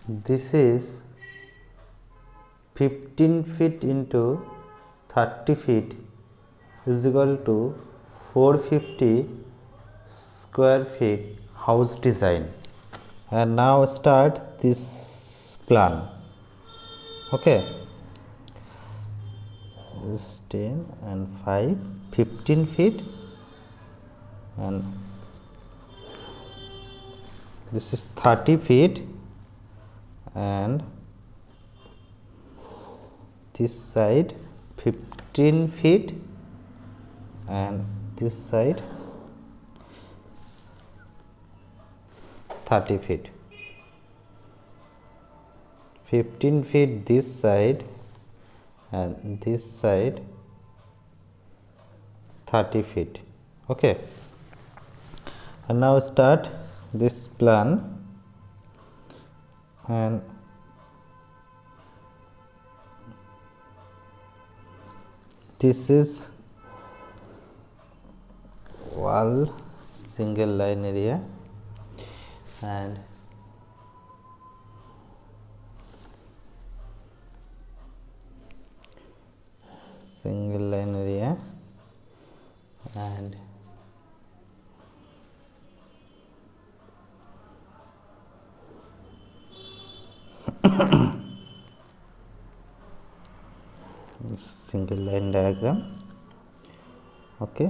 this is 15 feet into 30 feet is equal to 450 square feet house design. And now start this plan. Okay, this 10 and 5, 15 feet, and this is 30 feet, and this side 15 feet, and this side 30 feet. 15 feet this side and this side 30 feet. Okay, and now start this plan. And this is wall single line area, and single line area, and single line diagram. Okay,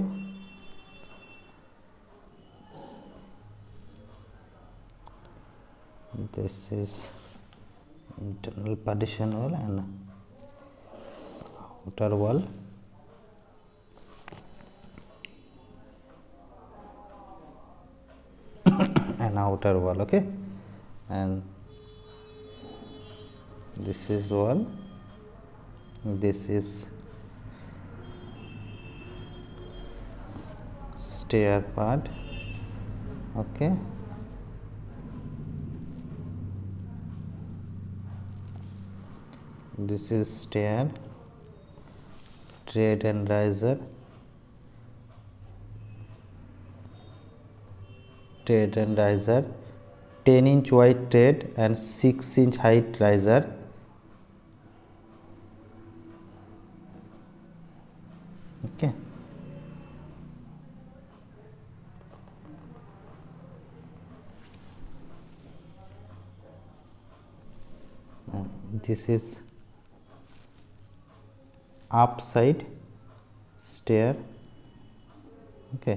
this is internal partition wall and outer wall. And outer wall. Okay, and this is wall, this is stair part. Okay, this is stair, tread and riser, tread and riser, 10-inch wide tread and 6-inch height riser. Okay, and this is upside stair. Okay,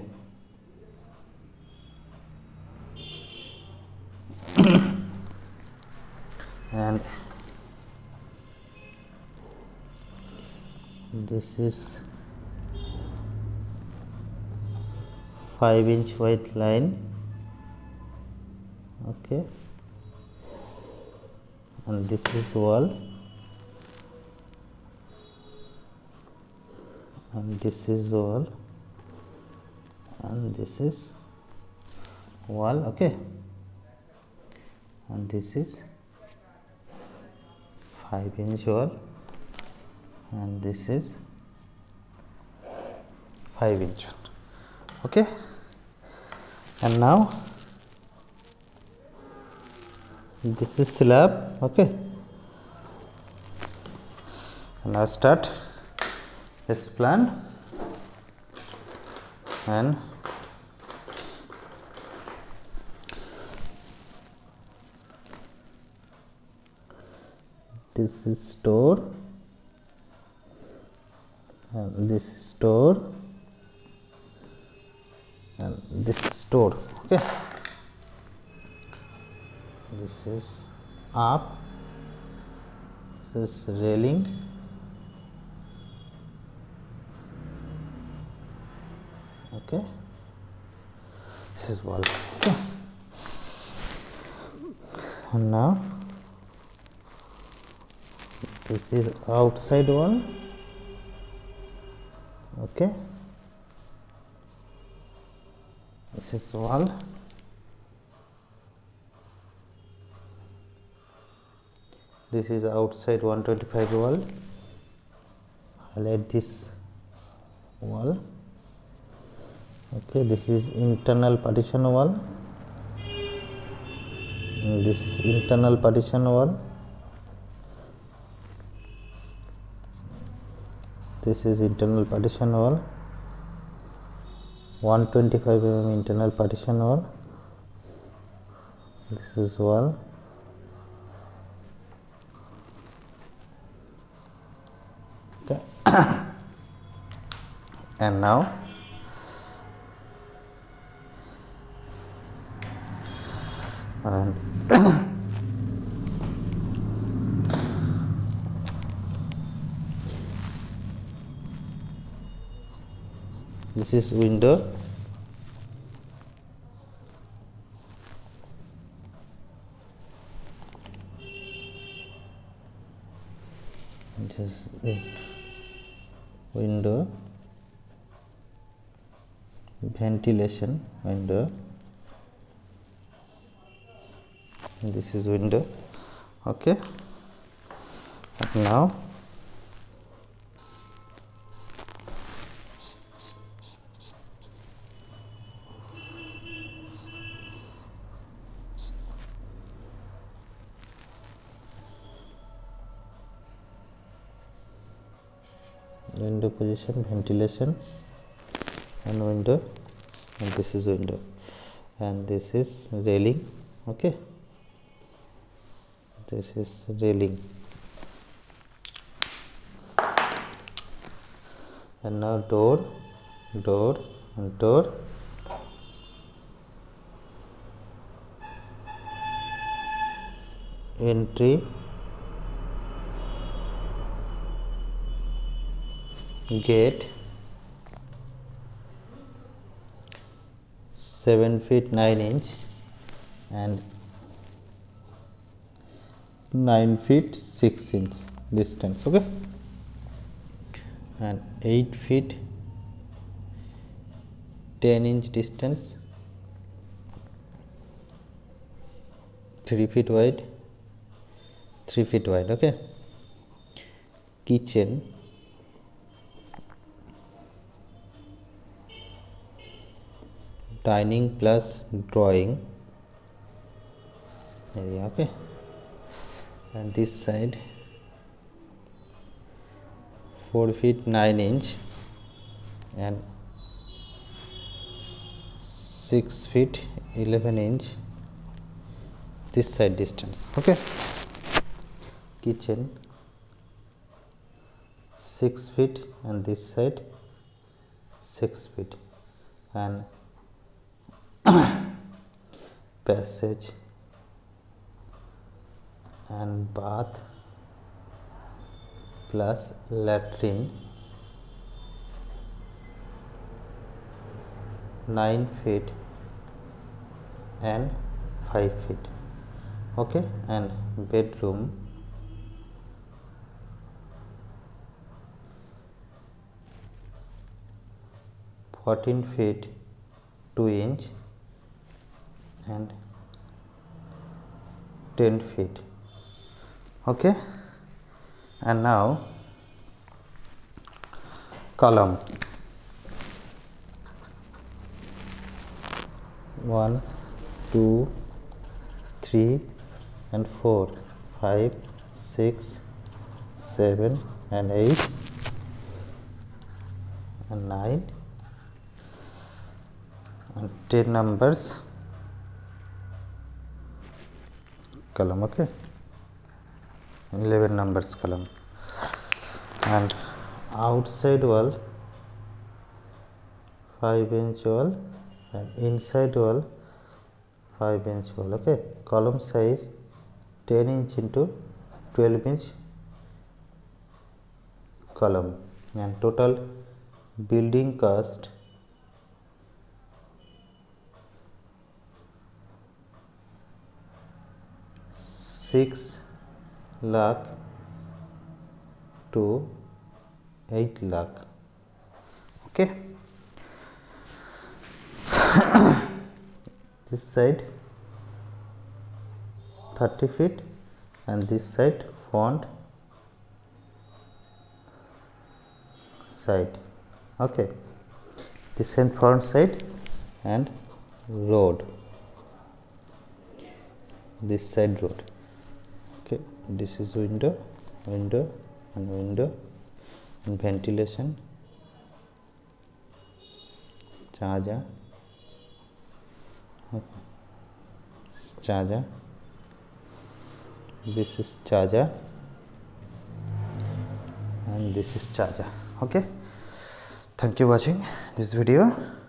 and this is 5-inch white line. Okay, and this is wall, and this is wall, and this is wall. Okay, and this is 5-inch wall, and this is 5-inch. Okay, and now this is slab. Okay, and now start this plan. And this is store, and this is store, and this is store. Okay, this is up, this is railing, okay, this is wall. Okay, and now this is outside wall. Okay, this is wall, this is outside 125 wall. Highlight this wall. Okay, this is internal partition wall. This is internal partition wall. This is internal partition wall. 125 mm internal partition wall. This is wall. Okay. And now this is window. This is window, ventilation window. This is window. Okay. And now window position, ventilation and window, and this is window, and this is railing. Okay, this is railing. And now door and door. Entry, gate, 7 feet 9 inch and 9 feet 6 inch distance. Okay, and 8 feet 10 inch distance, 3 feet wide, 3 feet wide. Okay, kitchen, dining plus drawing area. Okay, and this side 4 feet 9 inch and 6 feet 11 inch this side distance. Okay, kitchen 6 feet and this side 6 feet, and passage and bath plus latrine 9 feet and 5 feet. Okay, and bedroom 14 feet 2 inch and 10 feet. Okay, and now column 1 2 3 and 4 5 6 7 and 8 and 9 and 10 numbers column. Okay, 11 numbers column, and outside wall 5 inch wall and inside wall 5 inch wall. Okay, column size 10 inch into 12 inch column, and total building cost 6 lakh to 8 lakh. Okay, this side 30 feet and this side front side. Okay, this is front side and road. this side road. Okay, this is window, window and window, and ventilation, charger, okay. Charger, this is charger and this is charger. Okay, thank you for watching this video.